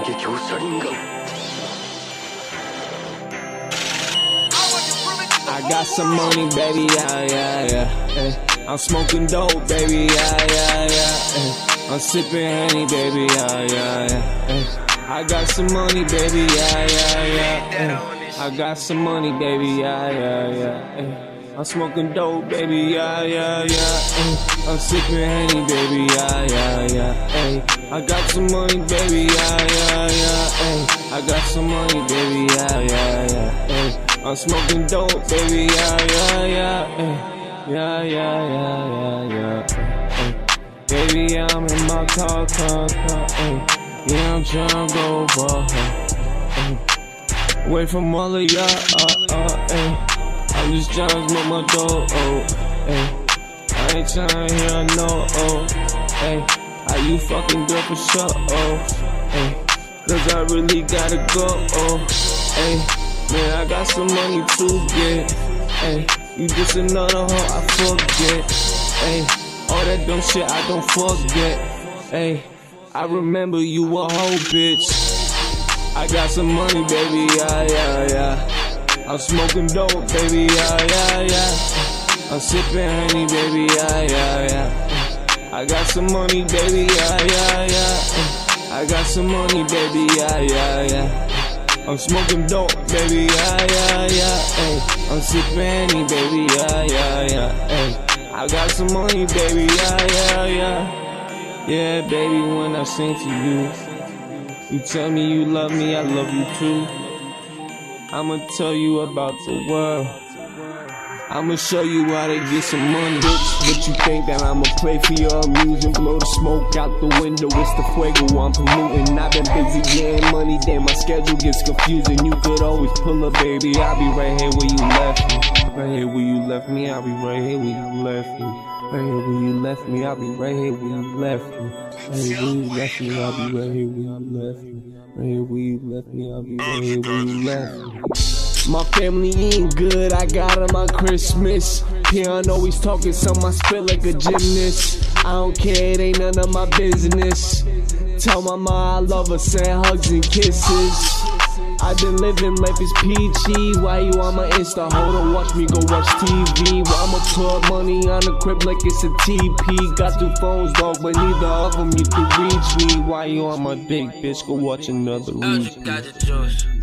I got some money, baby, yeah. I'm smoking dope, baby, yeah. I'm sipping Henny, baby, yeah. I got some money, baby, yeah. I got some money, baby, yeah. I'm smoking dope, baby, yeah. I'm sipping Henny, baby, yeah. I got some money, baby, yeah. I got some money, baby, yeah. I'm smoking dope, baby, yeah. Baby, I'm in my car, yeah, I'm tryna go ball, away from all of y'all, I'm just tryna smoke my dope, I ain't tryna hear no, how you fucking good for sure, cause I really gotta go, man, I got some money to get, you just another hoe I forget, all that dumb shit I don't forget, I remember you a hoe, bitch. I got some money, baby, yeah. I'm smoking dope, baby, yeah. I'm sipping Henny, baby, yeah. I got some money, baby, yeah. I got some money, baby, yeah. I'm smoking dope, baby, yeah. I'm sipping Henny, baby, yeah. I got some money, baby, yeah. Yeah, baby, when I sing to you, you tell me you love me, I love you too. I'ma tell you about the world, I'ma show you how to get some money, bitch. But you think that I'ma play for your amusement? Blow the smoke out the window, it's the fuego I'm polluting. I've been busy getting money, then my schedule gets confusing. You could always pull up, baby, I'll be right here where you left me. Right here where you left me, I'll be right here where you left me. Right here where you left me, I'll be right here where you left me. Right here where you left me, I'll be right here where you left me. Right here where you left me, I'll be right here where you left me. My family eating good, I got them on Christmas. Piano always talking, some I spit like a gymnast. I don't care, it ain't none of my business. Tell my mom I love her, send hugs and kisses. I've been living life is peachy. Why you on my Insta? Hold on, watch me go watch TV. Well, I'ma put money on the crib like it's a TP. Got 2 phones, dog, but neither of them you can reach me. Why you on my dick, bitch? Go watch another reach.